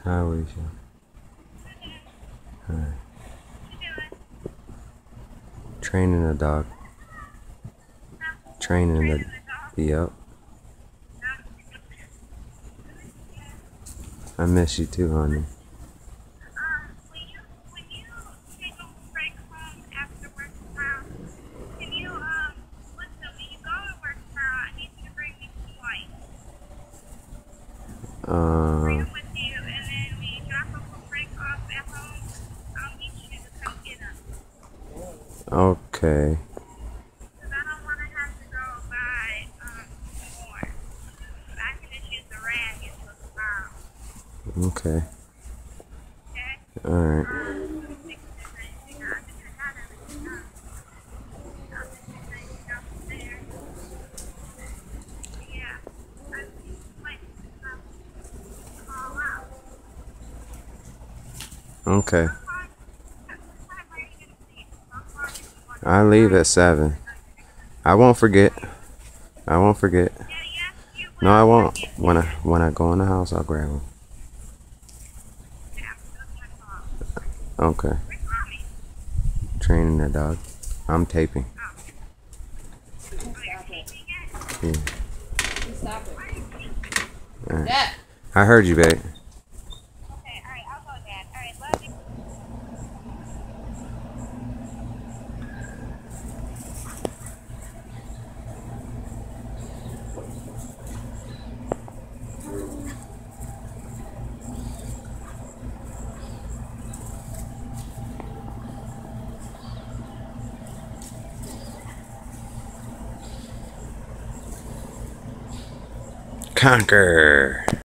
Hi, Alicia. Hi. Training the dog. Training the. Yep. I miss you too, honey. Okay. Okay. Alright. Okay. I leave at 7. I won't forget. I won't forget. No, I won't. When I go in the house, I'll grab them. Okay. Training the dog. I'm taping. Yeah. Stop it. All right. I heard you, babe. Conquer.